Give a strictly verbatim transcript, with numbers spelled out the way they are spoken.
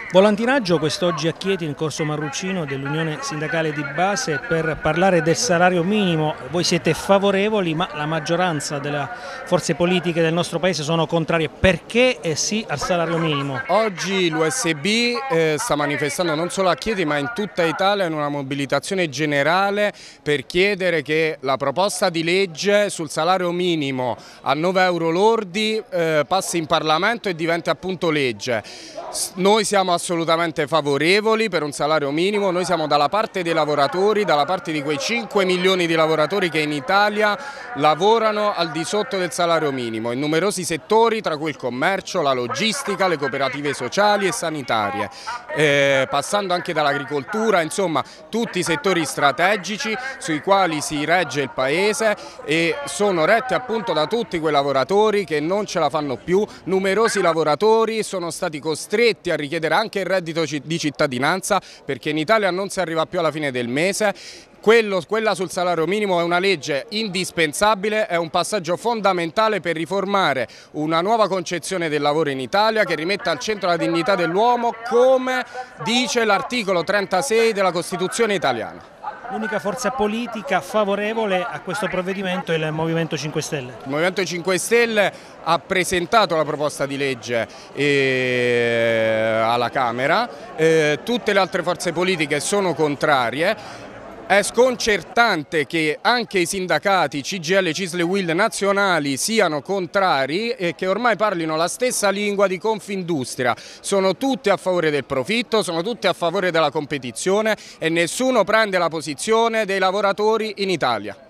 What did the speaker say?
Volantinaggio quest'oggi a Chieti in corso Marrucino dell'Unione Sindacale di Base per parlare del salario minimo. Voi siete favorevoli, ma la maggioranza delle forze politiche del nostro paese sono contrarie. Perché e sì al salario minimo? Oggi l'U S B eh, sta manifestando non solo a Chieti ma in tutta Italia in una mobilitazione generale per chiedere che la proposta di legge sul salario minimo a nove euro lordi eh, passi in Parlamento e diventi appunto legge. Noi siamo assolutamente favorevoli per un salario minimo, noi siamo dalla parte dei lavoratori, dalla parte di quei cinque milioni di lavoratori che in Italia lavorano al di sotto del salario minimo, in numerosi settori, tra cui il commercio, la logistica, le cooperative sociali e sanitarie, eh, passando anche dall'agricoltura, insomma tutti i settori strategici sui quali si regge il Paese e sono retti appunto da tutti quei lavoratori che non ce la fanno più. Numerosi lavoratori sono stati costretti a richiedere anche il reddito di cittadinanza perché in Italia non si arriva più alla fine del mese. Quello, quella sul salario minimo è una legge indispensabile, è un passaggio fondamentale per riformare una nuova concezione del lavoro in Italia che rimetta al centro la dignità dell'uomo, come dice l'articolo trentasei della Costituzione italiana. L'unica forza politica favorevole a questo provvedimento è il Movimento cinque Stelle. Il Movimento cinque Stelle ha presentato la proposta di legge eh, alla Camera, eh, tutte le altre forze politiche sono contrarie. È sconcertante che anche i sindacati C G I L, C I S L e U I L nazionali siano contrari e che ormai parlino la stessa lingua di Confindustria. Sono tutti a favore del profitto, sono tutti a favore della competizione e nessuno prende la posizione dei lavoratori in Italia.